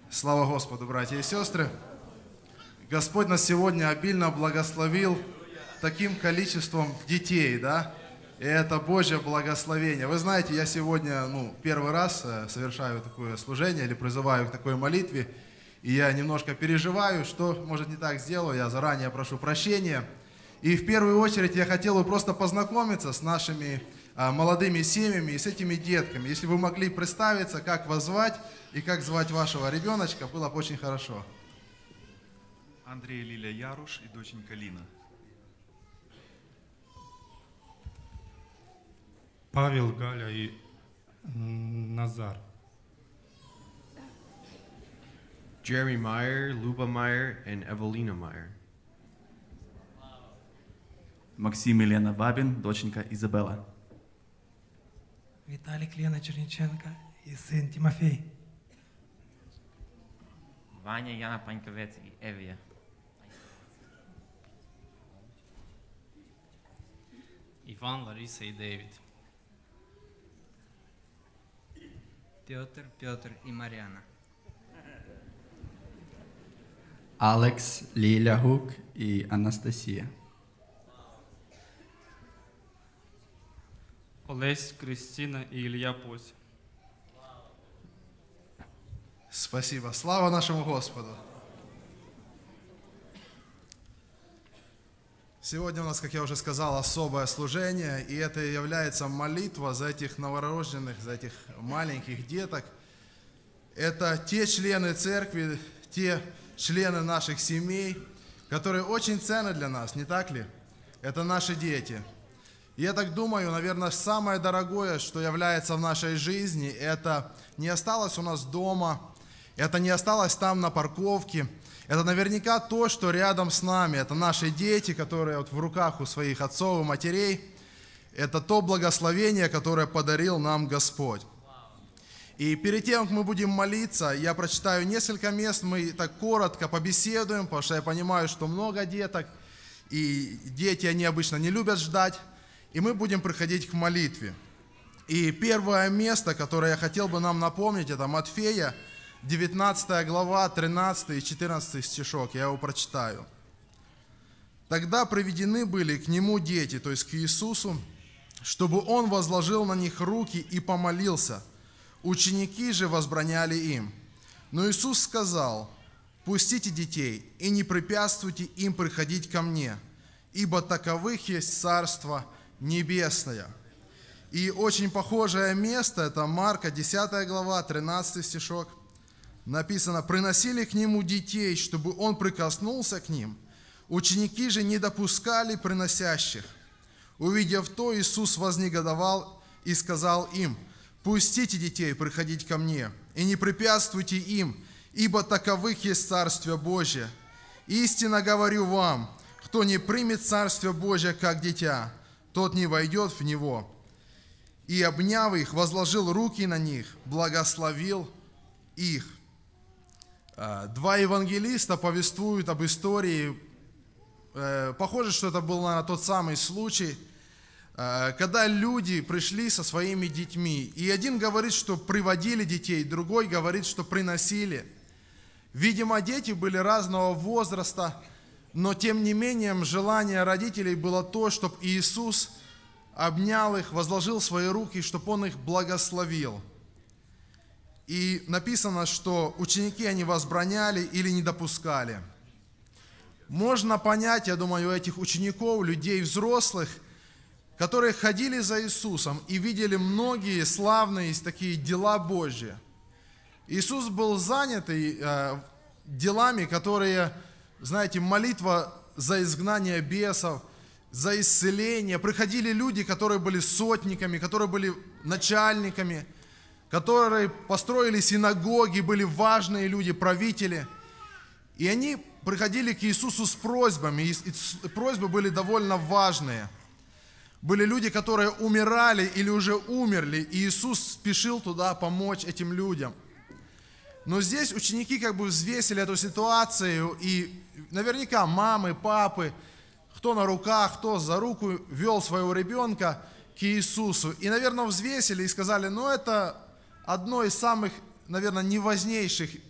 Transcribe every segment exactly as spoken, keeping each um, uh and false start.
Слава Господу, братья и сестры! Господь нас сегодня обильно благословил таким количеством детей, да? И это Божье благословение. Вы знаете, я сегодня, ну, первый раз совершаю такое служение или призываю к такой молитве, и я немножко переживаю, что, может, не так сделаю, я заранее прошу прощения. И в первую очередь я хотел бы просто познакомиться с нашими а, молодыми семьями и с этими детками. Если вы могли представиться, как вас звать и как звать вашего ребеночка, было бы очень хорошо. Андрей, Лиля, Яруш и доченька Лина. Павел, Галя и Назар. Jeremy Meyer, Luba Meyer, and Evelina Meyer. Максим и Лена Бабин, доченька Изабелла. Виталик, Лена Черниченко и сын Тимофей. Ваня, Яна Паньковец и Эвия. Иван, Лариса и Дэвид. Петр, Петр и Марьяна. Алекс, Лиля Гук и Анастасия. Олесь, Кристина и Илья Пось. Спасибо. Слава нашему Господу. Сегодня у нас, как я уже сказал, особое служение, и это является молитва за этих новорожденных, за этих маленьких деток. Это те члены церкви, те члены наших семей, которые очень ценны для нас, не так ли? Это наши дети. И я так думаю, наверное, самое дорогое, что является в нашей жизни, это не осталось у нас дома, это не осталось там на парковке. Это наверняка то, что рядом с нами. Это наши дети, которые вот в руках у своих отцов и матерей. Это то благословение, которое подарил нам Господь. И перед тем, как мы будем молиться, я прочитаю несколько мест, мы так коротко побеседуем, потому что я понимаю, что много деток, и дети, они обычно не любят ждать, и мы будем приходить к молитве. И первое место, которое я хотел бы нам напомнить, это Матфея, девятнадцатая глава, тринадцатый и четырнадцатый стишок, я его прочитаю. «Тогда приведены были к Нему дети, то есть к Иисусу, чтобы Он возложил на них руки и помолился. Ученики же возбраняли им. Но Иисус сказал: пустите детей и не препятствуйте им приходить ко Мне, ибо таковых есть Царство Небесное». И очень похожее место, это Марка, десятая глава, тринадцатый стишок. Написано: «Приносили к Нему детей, чтобы Он прикоснулся к ним. Ученики же не допускали приносящих. Увидев то, Иисус вознегодовал и сказал им: пустите детей приходить ко Мне, и не препятствуйте им, ибо таковых есть Царствие Божие. Истинно говорю вам, кто не примет Царствие Божие как дитя, тот не войдет в него». И, обняв их, возложил руки на них, благословил их. Два евангелиста повествуют об истории, похоже, что это был, наверное, тот самый случай, когда люди пришли со своими детьми. И один говорит, что приводили детей, другой говорит, что приносили. Видимо, дети были разного возраста, но тем не менее желание родителей было то, чтобы Иисус обнял их, возложил свои руки, чтобы Он их благословил. И написано, что ученики они возбраняли или не допускали. Можно понять, я думаю, этих учеников, людей взрослых, которые ходили за Иисусом и видели многие славные такие дела Божьи. Иисус был занят э, делами, которые, знаете, молитва за изгнание бесов, за исцеление. Приходили люди, которые были сотниками, которые были начальниками, которые построили синагоги, были важные люди, правители. И они приходили к Иисусу с просьбами, и просьбы были довольно важные. Были люди, которые умирали или уже умерли, и Иисус спешил туда помочь этим людям. Но здесь ученики как бы взвесили эту ситуацию, и наверняка мамы, папы, кто на руках, кто за руку вел своего ребенка к Иисусу. И, наверное, взвесили и сказали: ну это одно из самых, наверное, неважнейших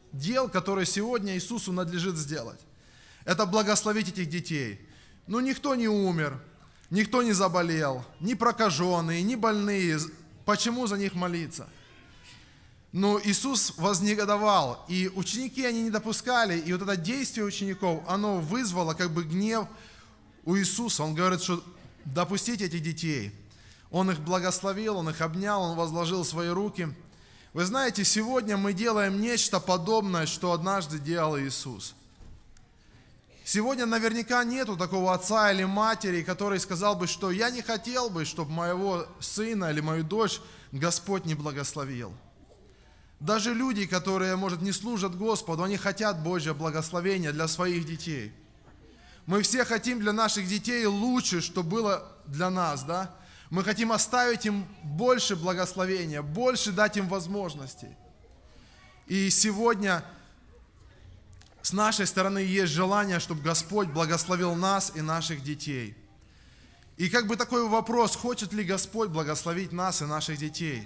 дел, которые сегодня Иисусу надлежит сделать. Это благословить этих детей. Ну, никто не умер, никто не заболел, ни прокаженные, ни больные. Почему за них молиться? Но Иисус вознегодовал, и ученики они не допускали, и вот это действие учеников, оно вызвало как бы гнев у Иисуса. Он говорит, что допустите этих детей. Он их благословил, Он их обнял, Он возложил свои руки. Вы знаете, сегодня мы делаем нечто подобное, что однажды делал Иисус. Сегодня наверняка нету такого отца или матери, который сказал бы, что я не хотел бы, чтобы моего сына или мою дочь Господь не благословил. Даже люди, которые, может, не служат Господу, они хотят Божье благословение для своих детей. Мы все хотим для наших детей лучше, что было для нас, да? Мы хотим оставить им больше благословения, больше дать им возможностей. И сегодня с нашей стороны есть желание, чтобы Господь благословил нас и наших детей. И как бы такой вопрос, хочет ли Господь благословить нас и наших детей?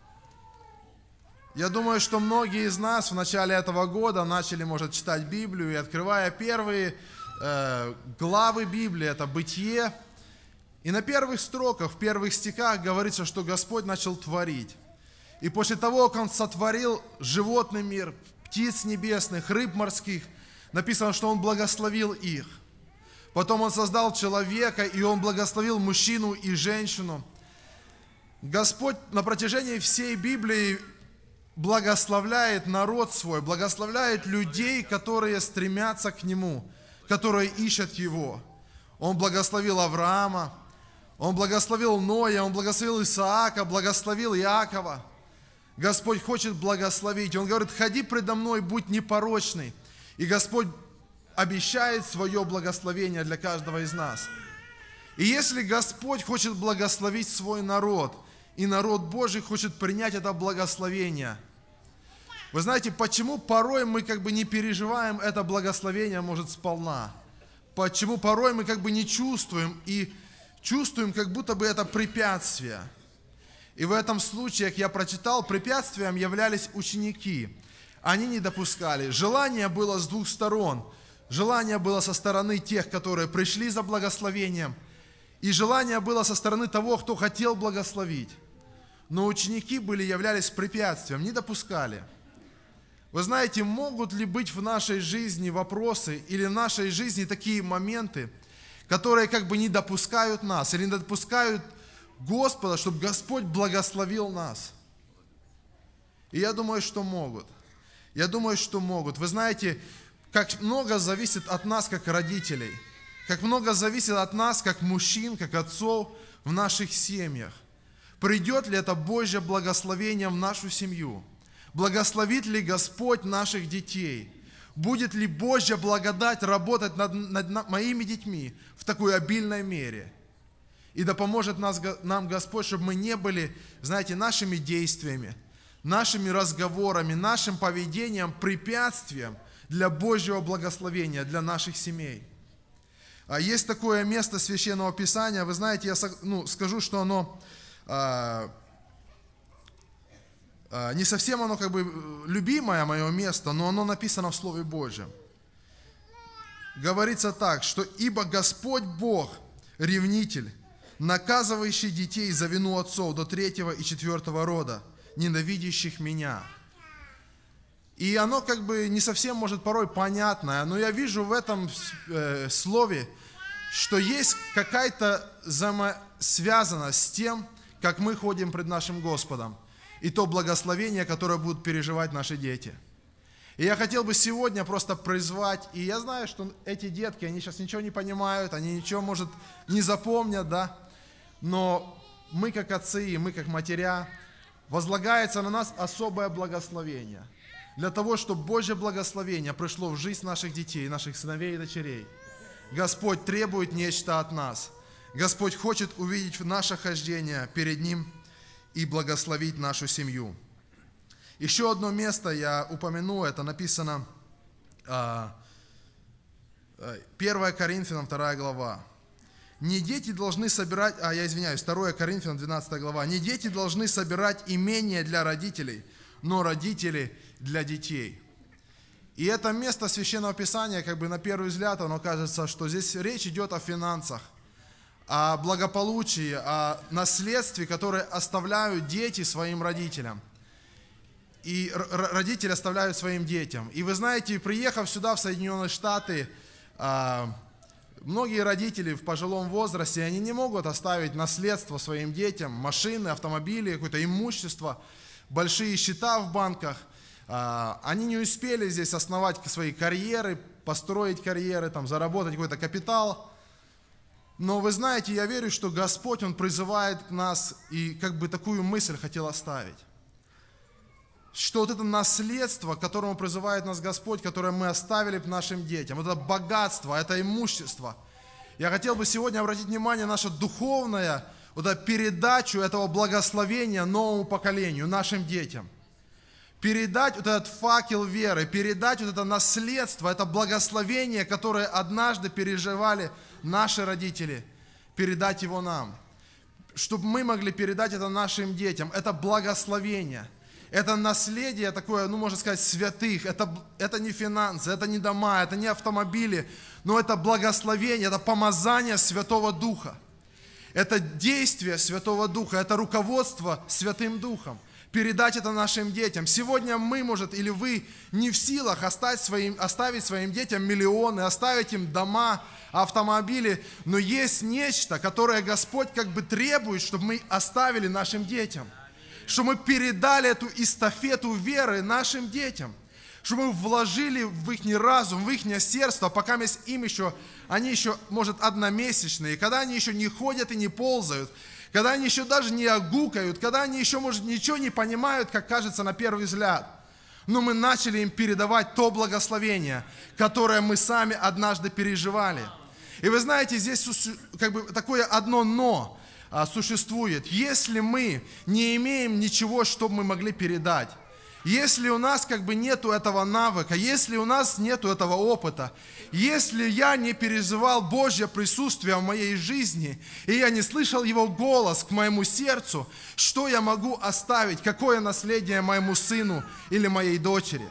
Я думаю, что многие из нас в начале этого года начали, может, читать Библию, и открывая первые э, главы Библии, это Бытие, и на первых строках, в первых стихах говорится, что Господь начал творить. И после того, как Он сотворил животный мир, птиц небесных, рыб морских, написано, что Он благословил их. Потом Он создал человека, и Он благословил мужчину и женщину. Господь на протяжении всей Библии благословляет народ свой, благословляет людей, которые стремятся к Нему, которые ищут Его. Он благословил Авраама, Он благословил Ноя, Он благословил Исаака, благословил Иакова. Господь хочет благословить. Он говорит, ходи предо мной, будь непорочный. И Господь обещает свое благословение для каждого из нас. И если Господь хочет благословить свой народ, и народ Божий хочет принять это благословение. Вы знаете, почему порой мы как бы не переживаем это благословение, может, сполна? Почему порой мы как бы не чувствуем и чувствуем, как будто бы это препятствие? И в этом случае, как я прочитал, препятствием являлись ученики. Они не допускали. Желание было с двух сторон. Желание было со стороны тех, которые пришли за благословением, и желание было со стороны того, кто хотел благословить. Но ученики были, являлись препятствием, не допускали. Вы знаете, могут ли быть в нашей жизни вопросы или в нашей жизни такие моменты, которые как бы не допускают нас или не допускают Господа, чтобы Господь благословил нас? И я думаю, что могут. Я думаю, что могут. Вы знаете, как много зависит от нас, как родителей, как много зависит от нас, как мужчин, как отцов в наших семьях. Придет ли это Божье благословение в нашу семью? Благословит ли Господь наших детей? Будет ли Божья благодать работать над, над моими детьми в такой обильной мере? И да поможет нас, нам Господь, чтобы мы не были, знаете, нашими действиями, нашими разговорами, нашим поведением препятствием для Божьего благословения, для наших семей. Есть такое место Священного Писания, вы знаете, я ну, скажу, что оно а, а, не совсем оно как бы любимое мое место, но оно написано в Слове Божьем. Говорится так, что «Ибо Господь Бог, ревнитель, наказывающий детей за вину отцов до третьего и четвертого рода, ненавидящих меня». И оно как бы не совсем, может, порой понятное, но я вижу в этом э, слове, что есть какая-то взаимосвязанность с тем, как мы ходим пред нашим Господом, и то благословение, которое будут переживать наши дети. И я хотел бы сегодня просто призвать, и я знаю, что эти детки, они сейчас ничего не понимают, они ничего, может, не запомнят, да, но мы, как отцы, и мы, как матеря, возлагается на нас особое благословение, для того, чтобы Божье благословение пришло в жизнь наших детей, наших сыновей и дочерей. Господь требует нечто от нас. Господь хочет увидеть наше хождение перед Ним и благословить нашу семью. Еще одно место я упомяну, это написано первое Коринфянам, вторая глава. Не дети должны собирать, а я извиняюсь, второе Коринфянам, двенадцатая глава. Не дети должны собирать имения для родителей, но родители для детей. И это место Священного Писания, как бы на первый взгляд, оно кажется, что здесь речь идет о финансах, о благополучии, о наследстве, которое оставляют дети своим родителям. И родители оставляют своим детям. И вы знаете, приехав сюда, в Соединенные Штаты, многие родители в пожилом возрасте, они не могут оставить наследство своим детям, машины, автомобили, какое-то имущество, большие счета в банках. Они не успели здесь основать свои карьеры, построить карьеры, там, заработать какой-то капитал. Но вы знаете, я верю, что Господь, Он призывает нас и как бы такую мысль хотел оставить. Что вот это наследство, к которому призывает нас Господь, которое мы оставили нашим детям, вот это богатство, это имущество. Я хотел бы сегодня обратить внимание на наше духовное, вот эту передачу этого благословения новому поколению, нашим детям. Передать вот этот факел веры, передать вот это наследство, это благословение, которое однажды переживали наши родители, передать его нам. Чтобы мы могли передать это нашим детям. Это благословение. Это наследие такое, ну, можно сказать, святых. Это, это не финансы, это не дома, это не автомобили, но это благословение, это помазание Святого Духа. Это действие Святого Духа, это руководство Святым Духом. Передать это нашим детям. Сегодня мы, может, или вы не в силах оставить своим, оставить своим детям миллионы, оставить им дома, автомобили, но есть нечто, которое Господь как бы требует, чтобы мы оставили нашим детям. Чтобы мы передали эту эстафету веры нашим детям. Чтобы мы вложили в их разум, в их сердце, пока им еще, они еще, может, одномесячные, когда они еще не ходят и не ползают, когда они еще даже не огукают, когда они еще, может, ничего не понимают, как кажется на первый взгляд. Но мы начали им передавать то благословение, которое мы сами однажды переживали. И вы знаете, здесь как бы такое одно «но» существует. Если мы не имеем ничего, что мы могли передать, если у нас как бы нету этого навыка, если у нас нету этого опыта, если я не переживал Божье присутствие в моей жизни, и я не слышал Его голос к моему сердцу, что я могу оставить, какое наследие моему сыну или моей дочери?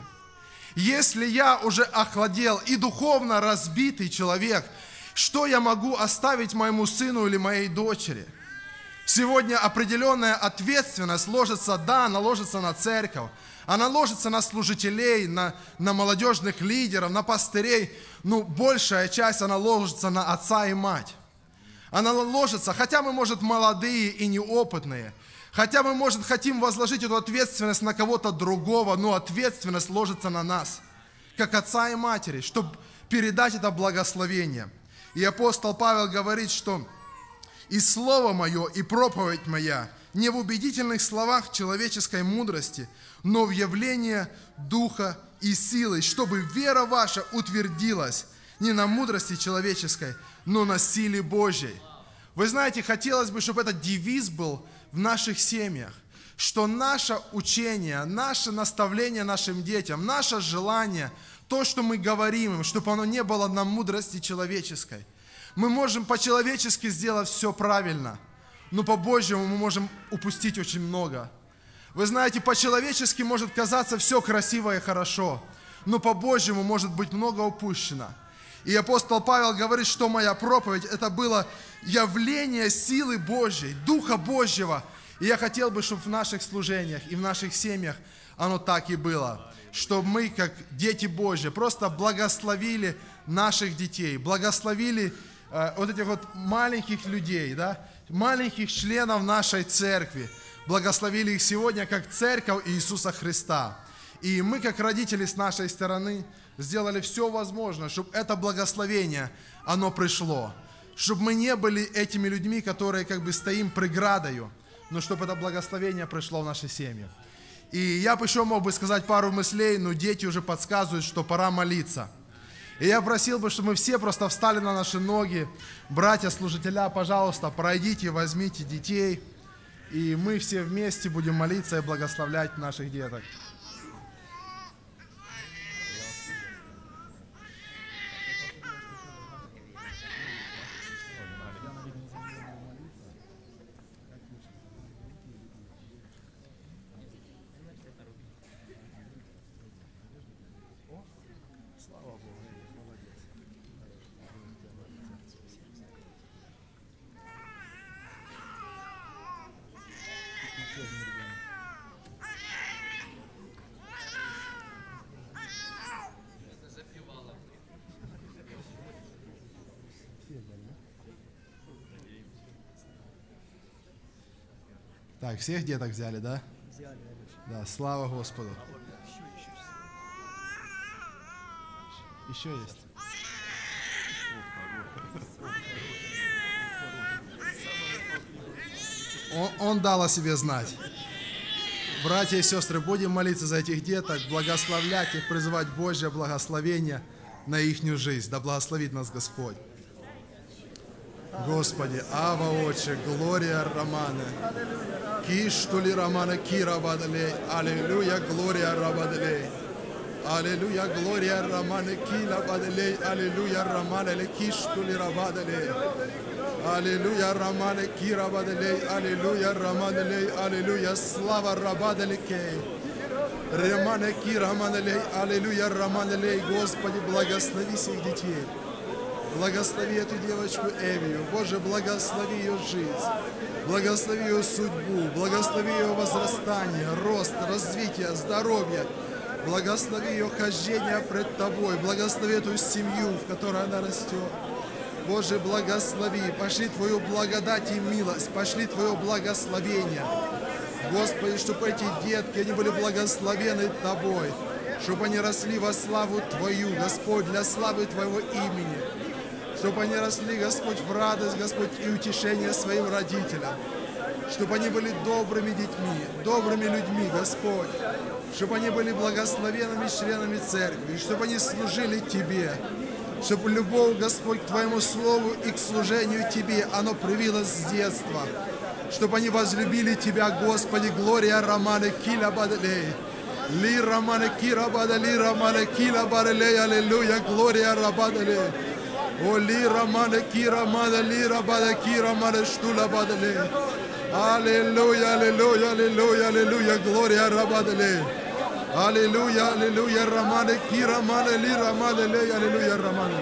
Если я уже охладел и духовно разбитый человек, что я могу оставить моему сыну или моей дочери? Сегодня определенная ответственность ложится, да, она ложится на церковь, она ложится на служителей, на, на молодежных лидеров, на пастырей, но большая часть, она ложится на отца и мать. Она ложится, хотя мы, может, молодые и неопытные, хотя мы, может, хотим возложить эту ответственность на кого-то другого, но ответственность ложится на нас, как отца и матери, чтобы передать это благословение. И апостол Павел говорит, что «И слово мое, и проповедь моя не в убедительных словах человеческой мудрости, но в явлении духа и силы, чтобы вера ваша утвердилась не на мудрости человеческой, но на силе Божьей». Вы знаете, хотелось бы, чтобы этот девиз был в наших семьях, что наше учение, наше наставление нашим детям, наше желание, то, что мы говорим им, чтобы оно не было на мудрости человеческой. Мы можем по-человечески сделать все правильно, но по-божьему мы можем упустить очень много. Вы знаете, по-человечески может казаться все красиво и хорошо, но по-божьему может быть много упущено. И апостол Павел говорит, что моя проповедь, это было явление силы Божьей, Духа Божьего. И я хотел бы, чтобы в наших служениях и в наших семьях оно так и было. Чтобы мы, как дети Божьи, просто благословили наших детей, благословили вот этих вот маленьких людей, да, маленьких членов нашей церкви, благословили их сегодня как церковь Иисуса Христа. И мы, как родители с нашей стороны, сделали все возможное, чтобы это благословение, оно пришло. Чтобы мы не были этими людьми, которые как бы стоим преградою, но чтобы это благословение пришло в наши семьи. И я бы еще мог бы сказать пару мыслей, но дети уже подсказывают, что пора молиться. И я просил бы, чтобы мы все просто встали на наши ноги. Братья-служителя, пожалуйста, пройдите, возьмите детей. И мы все вместе будем молиться и благословлять наших деток. Так, всех деток взяли, да? Да, слава Господу. Еще есть. Он, он дал о себе знать. Братья и сестры, будем молиться за этих деток, благословлять их, призывать Божье благословение на ихнюю жизнь. Да благословит нас Господь. Господи, Ава Отче, Глория Романе, Киштули Романа Кира Бадлей, Аллилуйя, Глория Рабадлей, Аллилуйя, Глория Романе Кила Бадлей, Аллилуйя, Романе Киштули Рабадлей, Аллилуйя, Романе Кира Бадлей, Аллилуйя, Ромадлей, Аллилуйя, слава Рабадликей, Романе Кира Мадлей, Аллилуйя, Ромадлей, Господи, благослови всех детей. Благослови эту девочку Эвию. Боже, благослови ее жизнь. Благослови ее судьбу. Благослови ее возрастание, рост, развитие, здоровье. Благослови ее хождение пред Тобой. Благослови эту семью, в которой она растет. Боже, благослови. Пошли Твою благодать и милость. Пошли Твое благословение. Господи, чтобы эти детки, они были благословены Тобой. Чтобы они росли во славу Твою, Господь, для славы Твоего имени. Чтобы они росли, Господь, в радость, Господь, и утешение своим родителям. Чтобы они были добрыми детьми, добрыми людьми, Господь. Чтобы они были благословенными членами церкви. Чтобы они служили Тебе. Чтобы любовь, Господь, к Твоему Слову и к служению Тебе, оно привилось с детства. Чтобы они возлюбили Тебя, Господи, Глория Романа Киля Бадлей. Ли Романа Кира Бадали Романа Киля Бадлей, Аллилуйя, Глория Рабадлей. О ли Романа Кира Мадали Рабада Кира Мадаштула Бадлей. Аллилуйя, Аллилуйя, Аллилуйя, Аллилуйя, Глория Рабадлей. Аллилуйя, Аллилуйя, Романа Кира Мадали Ромадлей, Аллилуйя, Романа.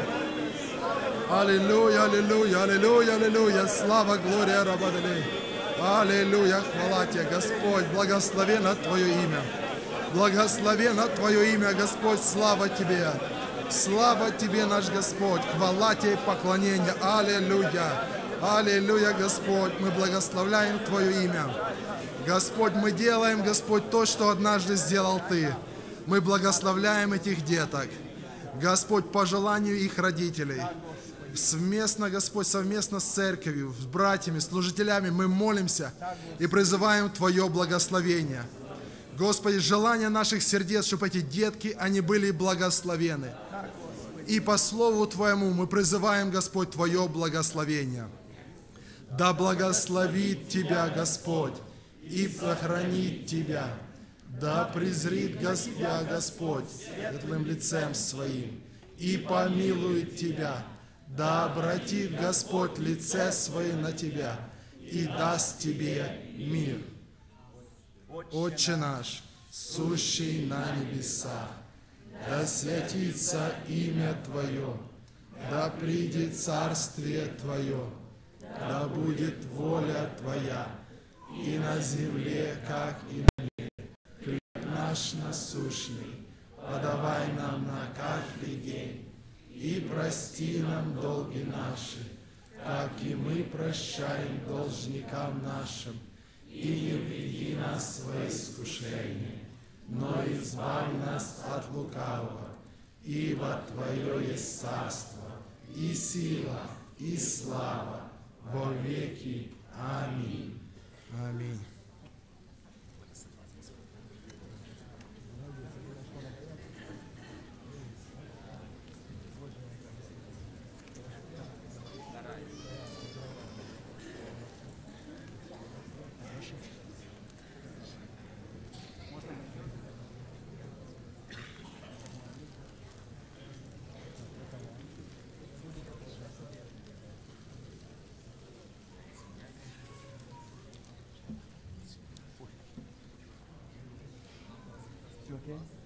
Аллилуйя, Аллилуйя, Аллилуйя, Аллилуйя, слава, Глория Рабадлей. Аллилуйя, хвала Тебе, Господь, благословенно Твое имя. Благословенно Твое имя, Господь, слава Тебе. Слава Тебе, наш Господь, хвала Тебе и поклонение. Аллилуйя. Аллилуйя, Господь, мы благословляем Твое имя. Господь, мы делаем, Господь, то, что однажды сделал Ты. Мы благословляем этих деток. Господь, по желанию их родителей. Совместно, Господь, совместно с церковью, с братьями, служителями мы молимся и призываем Твое благословение. Господи, желание наших сердец, чтобы эти детки, они были благословены. И по Слову Твоему мы призываем, Господь, Твое благословение. Да благословит Тебя, Господь, и сохранит Тебя. Да презрит Тебя, Господь, светлым лицем Своим, и помилует Тебя. Да обратит Господь лице Свое на Тебя, и даст Тебе мир. Отче наш, сущий на небесах, да святится имя Твое, да придет царствие Твое, да будет воля Твоя, и на земле, как и на небе. Хлеб наш насущный подавай нам на каждый день, и прости нам долги наши, как и мы прощаем должникам нашим. И не введи нас в свои искушения, но избавь нас от лукавого, ибо Твое есть царство, и сила, и слава во веки. Аминь. Аминь. Okay.